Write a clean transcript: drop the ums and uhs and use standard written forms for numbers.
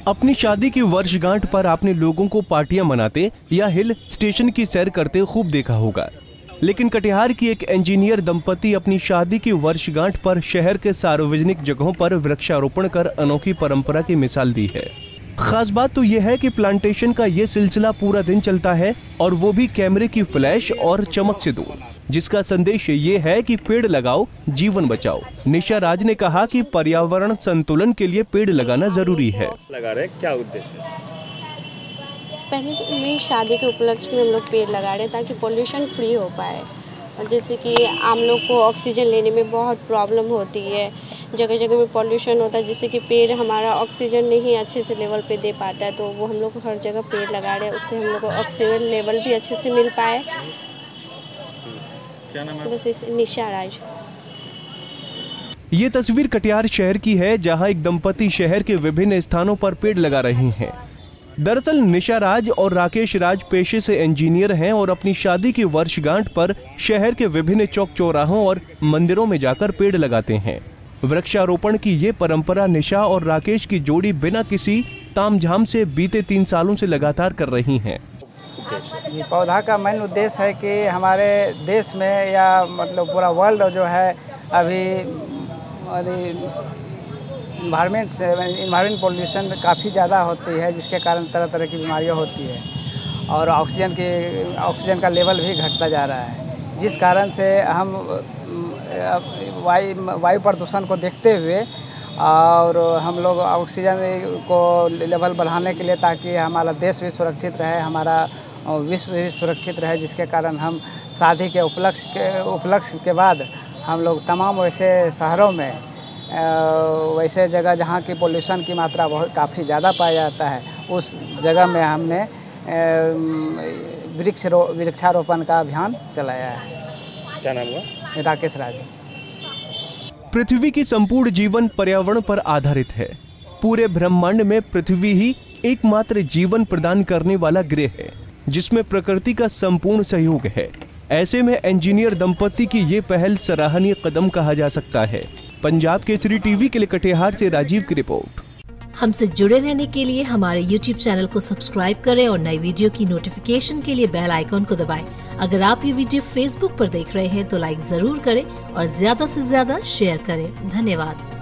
अपनी शादी की वर्षगांठ पर आपने लोगों को पार्टियां मनाते या हिल स्टेशन की सैर करते खूब देखा होगा, लेकिन कटिहार की एक इंजीनियर दंपति अपनी शादी की वर्षगांठ पर शहर के सार्वजनिक जगहों पर वृक्षारोपण कर अनोखी परंपरा की मिसाल दी है। खास बात तो यह है कि प्लांटेशन का ये सिलसिला पूरा दिन चलता है और वो भी कैमरे की फ्लैश और चमक से दूर, जिसका संदेश ये है कि पेड़ लगाओ जीवन बचाओ। निशा राज ने कहा कि पर्यावरण संतुलन के लिए पेड़ लगाना जरूरी है। लगा रहे क्या उद्देश्य? पहले तो मेरी शादी के उपलक्ष्य में हम लोग पेड़ लगा रहे हैं ताकि पोल्यूशन फ्री हो पाए। और जैसे कि आम लोग को ऑक्सीजन लेने में बहुत प्रॉब्लम होती है, जगह जगह में पोल्यूशन होता है, जिससे कि पेड़ हमारा ऑक्सीजन नहीं अच्छे से लेवल पे दे पाता है। तो वो हम लोग हर जगह पेड़ लगा रहे हैं, उससे हम लोग को ऑक्सीजन लेवल भी अच्छे से मिल पाए। क्या नाम है? बस इस निशा राज। ये तस्वीर कटिहार शहर की है, जहां एक दंपति शहर के विभिन्न स्थानों पर पेड़ लगा रही हैं। दरअसल निशा राज और राकेश राज पेशे से इंजीनियर हैं और अपनी शादी की वर्षगांठ पर शहर के विभिन्न चौक चौराहों और मंदिरों में जाकर पेड़ लगाते हैं। वृक्षारोपण की ये परंपरा निशा और राकेश की जोड़ी बिना किसी तामझाम से बीते 3 सालों से लगातार कर रही हैं। ये पौधा का मेन उद्देश्य है कि हमारे देश में या मतलब पूरा वर्ल्ड जो है अभी इन्वायरमेंट पोल्यूशन काफ़ी ज़्यादा होती है, जिसके कारण तरह तरह की बीमारियां होती है और ऑक्सीजन का लेवल भी घटता जा रहा है, जिस कारण से हम वायु प्रदूषण को देखते हुए और हम लोग ऑक्सीजन को लेवल बढ़ाने के लिए, ताकि हमारा देश भी सुरक्षित रहे, हमारा विश्व भी सुरक्षित रहे, जिसके कारण हम शादी के उपलक्ष्य के बाद हम लोग तमाम वैसे शहरों में वैसे जगह जहाँ की पोल्यूशन की मात्रा बहुत काफ़ी ज़्यादा पाया जाता है, उस जगह में हमने वृक्षारोपण का अभियान चलाया है। क्या नाम हुआ? राकेश राज। पृथ्वी की संपूर्ण जीवन पर्यावरण पर आधारित है। पूरे ब्रह्मांड में पृथ्वी ही एकमात्र जीवन प्रदान करने वाला ग्रह है, जिसमें प्रकृति का संपूर्ण सहयोग है। ऐसे में इंजीनियर दंपति की ये पहल सराहनीय कदम कहा जा सकता है। पंजाब केसरी टीवी के लिए कटिहार से राजीव की रिपोर्ट। हमसे जुड़े रहने के लिए हमारे YouTube चैनल को सब्सक्राइब करें और नई वीडियो की नोटिफिकेशन के लिए बेल आइकॉन को दबाएं। अगर आप ये वीडियो Facebook पर देख रहे हैं तो लाइक जरूर करें और ज्यादा से ज्यादा शेयर करें। धन्यवाद।